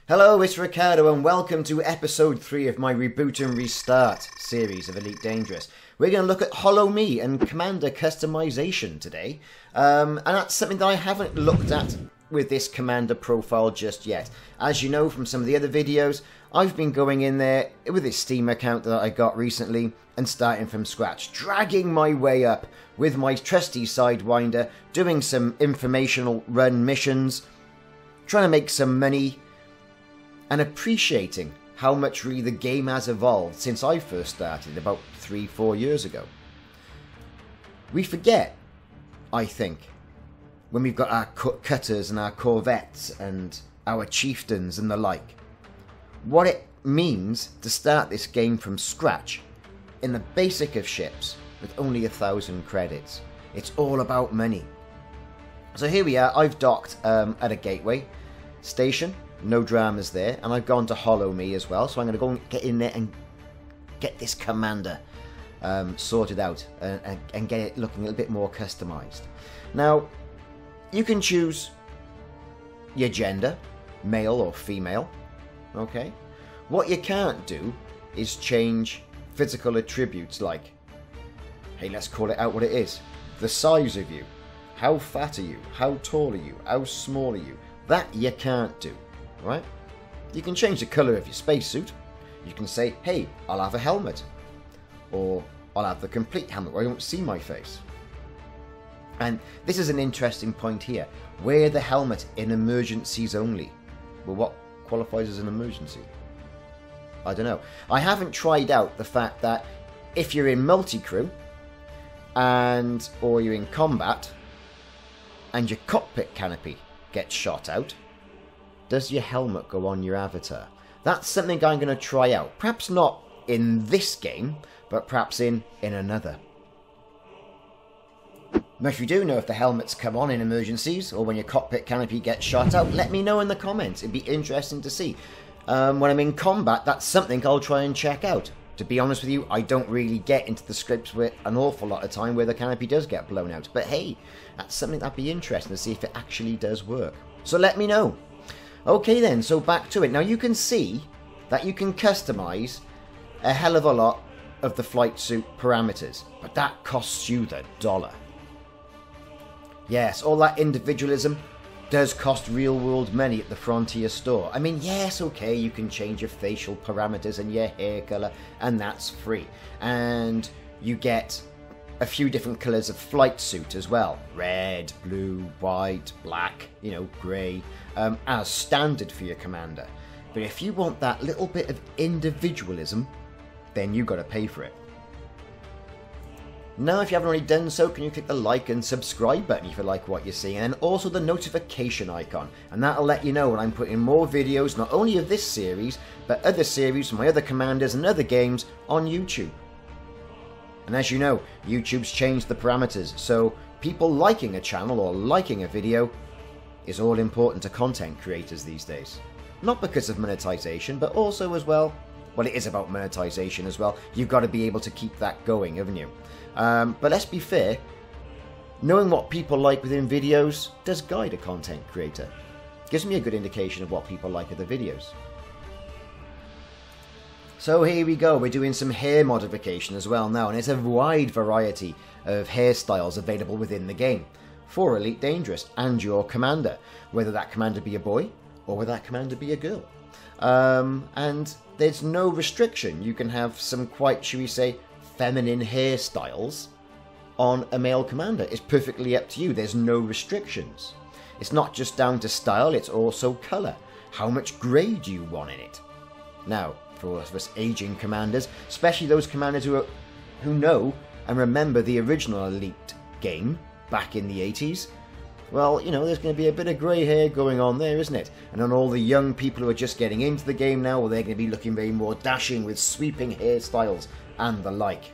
Hello, it's Ricardo and welcome to episode 3 of my Reboot and Restart series of Elite Dangerous. We're going to look at Holo-me and commander customization today. And that's something that I haven't looked at with this commander profile just yet. As you know from some of the other videos, I've been going in there with this Steam account that I got recently and starting from scratch, dragging my way up with my trusty Sidewinder, doing some informational run missions, trying to make some money, and appreciating how much really the game has evolved since I first started about 3-4 years ago. We forget, I think, when we've got our cutters and our corvettes and our chieftains and the like, what it means to start this game from scratch in the basic of ships with only 1,000 credits. It's all about money. So here we are, I've docked at a gateway station. No dramas there, and I've gone to Holo-me as well, so I'm going to go and get in there and get this commander sorted out and get it looking a little bit more customized. Now, you can choose your gender, male or female, okay? What you can't do is change physical attributes like, hey, let's call it out what it is, the size of you, how fat are you, how tall are you, how small are you, that you can't do. Right? You can change the colour of your spacesuit. You can say, hey, I'll have a helmet. Or I'll have the complete helmet where I don't see my face. And this is an interesting point here. Wear the helmet in emergencies only. Well, what qualifies as an emergency? I don't know. I haven't tried out the fact that if you're in multi-crew or you're in combat and your cockpit canopy gets shot out, does your helmet go on your avatar? That's something I'm going to try out. Perhaps not in this game, but perhaps in another. Now, if you do know if the helmets come on in emergencies or when your cockpit canopy gets shot out, let me know in the comments. It'd be interesting to see. When I'm in combat, that's something I'll try and check out. To be honest with you, I don't really get into the scripts with an awful lot of time where the canopy does get blown out. But hey, that's something that'd be interesting to see if it actually does work. So let me know. Okay then, so back to it. Now you can see that you can customize a hell of a lot of the flight suit parameters, but that costs you the dollar. Yes, all that individualism does cost real world money at the Frontier store. I mean, yes, okay, you can change your facial parameters and your hair color, and that's free. And you get a few different colours of flight suit as well. Red, blue, white, black, grey, as standard for your commander. But if you want that little bit of individualism, then you've got to pay for it. Now, if you haven't already done so, can you click the like and subscribe button if you like what you're seeing, and also the notification icon, and that'll let you know when I'm putting more videos, not only of this series, but other series from my other commanders and other games on YouTube. And as you know, YouTube's changed the parameters, so people liking a channel or liking a video is all important to content creators these days. Not because of monetization, but also as well, it is about monetization as well. You've got to be able to keep that going, haven't you? But let's be fair, knowing what people like within videos does guide a content creator. Gives me a good indication of what people like of the videos. So here we go, we're doing some hair modification as well now, and it's a wide variety of hairstyles available within the game for Elite Dangerous and your commander, whether that commander be a boy or whether that commander be a girl. And there's no restriction. You can have some quite, should we say, feminine hairstyles on a male commander. It's perfectly up to you. There's no restrictions. It's not just down to style, it's also colour. How much grey do you want in it? Now, for us aging commanders, especially those commanders who know and remember the original Elite game back in the 80s, well, there's going to be a bit of grey hair going on there, isn't it? And on all the young people who are just getting into the game now, well, they're going to be looking very more dashing with sweeping hairstyles and the like.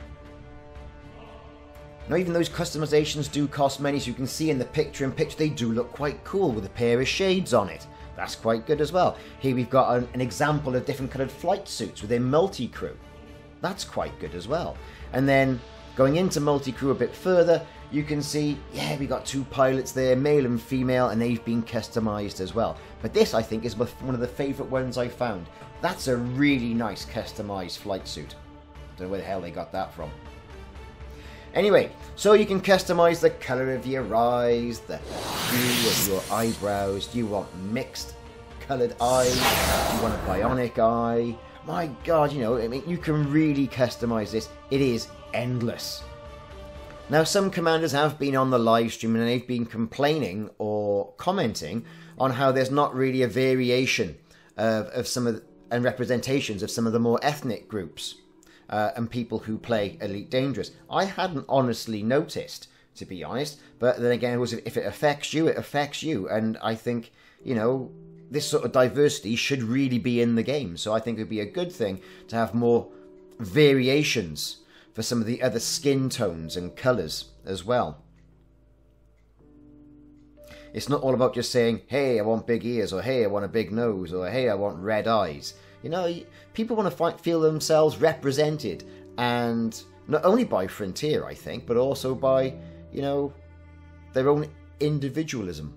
Now, even those customizations do cost money, so you can see in the picture-in-picture they do look quite cool with a pair of shades on it. That's quite good as well. Here we've got an example of different coloured flight suits within multi-crew. That's quite good as well. And then going into multi-crew a bit further, you can see, yeah, we got 2 pilots there, male and female, and they've been customized as well. But this, I think, is one of the favorite ones I found. That's a really nice customized flight suit. Don't know where the hell they got that from. Anyway, so you can customize the color of your eyes, the hue of your eyebrows. Do you want mixed colored eyes? Do you want a bionic eye? My God, you know, I mean, you can really customize this. It is endless. Now, some commanders have been on the live stream and they've been complaining or commenting on how there's not really a variation of some of and representations of some of the more ethnic groups and people who play Elite Dangerous. I hadn't honestly noticed, to be honest, but then again, if it affects you, it affects you, and I think, you know, this sort of diversity should really be in the game. So I think it would be a good thing to have more variations for some of the other skin tones and colours as well. It's not all about just saying, hey, I want big ears, or hey, I want a big nose, or hey, I want red eyes. You know, people want to feel themselves represented, and not only by Frontier, I think, but also by, you know, their own individualism.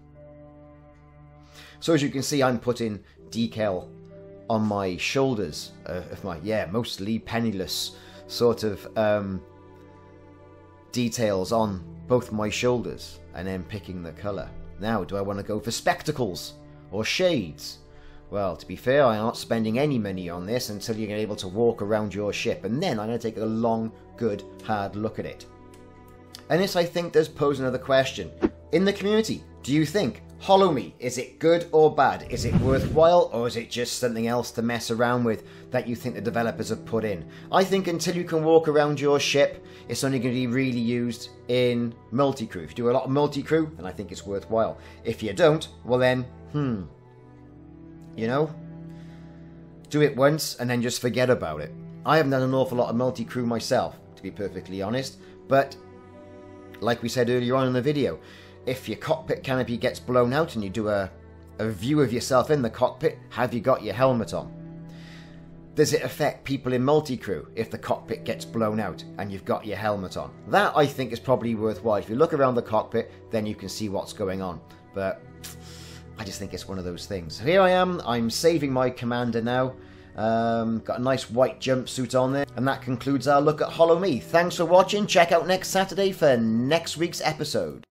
So as you can see, I'm putting decal on my shoulders of my, mostly penniless sort of details on both my shoulders, and then picking the colour. Now, do I want to go for spectacles or shades? Well, to be fair, I'm not spending any money on this until you're able to walk around your ship, and then I'm going to take a long, good, hard look at it. And this, I think, does pose another question. In the community, do you think Holo-me, is it good or bad? Is it worthwhile, or is it just something else to mess around with that you think the developers have put in? I think until you can walk around your ship, it's only going to be really used in multi-crew. If you do a lot of multi-crew, then I think it's worthwhile. If you don't, well then, you know, do it once and then just forget about it. I haven't done an awful lot of multi-crew myself, to be perfectly honest, but like we said earlier on in the video, if your cockpit canopy gets blown out and you do a view of yourself in the cockpit, have you got your helmet on? Does it affect people in multi-crew if the cockpit gets blown out and you've got your helmet on? That, I think, is probably worthwhile. If you look around the cockpit, then you can see what's going on. But I just think it's one of those things. So here I am, I'm saving my commander now. Got a nice white jumpsuit on there. And that concludes our look at Holo-me. Thanks for watching. Check out next Saturday for next week's episode.